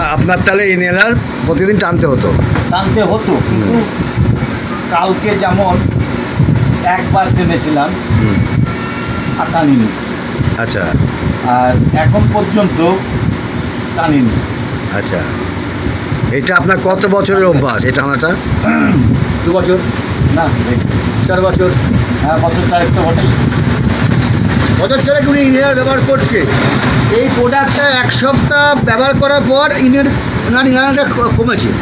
আপনার তাহলে ইনহেলার প্রতিদিন টানতে হতো? কিন্তু কালকে যেমন একবার টেনেছিলাম আর টানিনি। আচ্ছা। আর এখন পর্যন্ত টানিনি। আচ্ছা, এটা আপনার কত বছরের অভ্যাস এই টানাটা? 2 বছর না, 4 বছর। হ্যাঁ, বছর 4 তো বটেই। বছর 4 উনি ইনহেলার ব্যবহার করছে। এই প্রোডাক্টটা 1 সপ্তাহ ব্যবহার করার পর ইনহেলারটা কমেছে।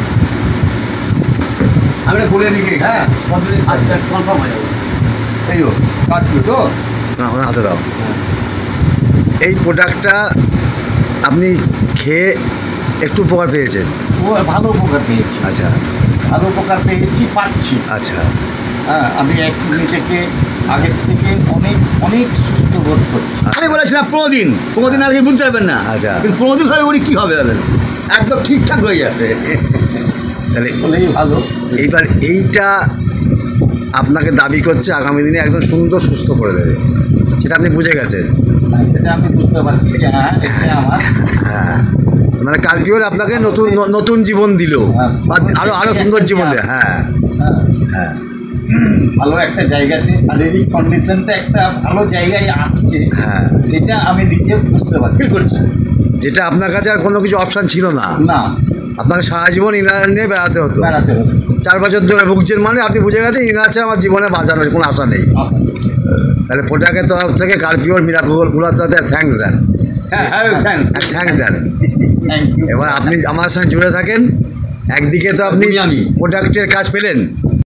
আমরা খুলে দিকে। হ্যাঁ, আচ্ছা, কনফার্ম হয়ে যাবে। এই কাটলো তো না, হাতে দাও। এই প্রোডাক্টটা আপনি খেয়ে একটু উপকার পেয়েছেন? ভালো উপকার পেয়েছি। আচ্ছা, ভালো উপকার পেয়েছি, পাচ্ছি। আচ্ছা। হ্যাঁ, আমি নিজেকে আগের থেকে অনেক অনেক সুস্থ বোধ করছি। আমি বলেছিলাম 15 দিন আগে বুঝতে পারবেন না। আচ্ছা। কিন্তু 15 দিন হবে উনি কী হবে একদম ঠিকঠাক হয়ে যাবে। তাহলে বলেই ভালো। এইবার এইটা আপনাকে দাবি করছে আগামী দিনে একদম সুন্দর সুস্থ করে দেবে, সেটা আপনি বুঝে গেছেন? সেটা আমি বুঝতে পারছি যে হ্যাঁ, এটা আমার। হ্যাঁ, মানে কার্পিওর আপনাকে নতুন জীবন দিল, বা আরো সুন্দর জীবন দিল। হ্যাঁ হ্যাঁ, ভালো একটা জায়গাতে শারীরিক কন্ডিশনটা একটা ভালো জায়গায় আসছে। হ্যাঁ, সেটা আমি নিজে বুঝতে পারছি, করছি। যেটা আপনার কাছে আর কোনো কিছু অপশান ছিল না। না, আপনাকে সারা জীবন ইনার নিয়ে বেড়াতে হতো। 4 বছর ধরে ভুগছেন, মানে আপনি বুঝে গেছেন ইনার ছাড়া আমার জীবনে বাঁচানোর কোনো আশা নেই। তাহলে প্রোডাক্টের তরফ থেকে কার্পিওর মিরাকলগুলোর তরফ থ্যাঙ্কস দেন। থ্যাঙ্কস দেন। Thank you. এবার আপনি আমার সঙ্গে জুড়ে থাকেন। একদিকে তো আপনি প্রোডাক্টের কাজ পেলেন,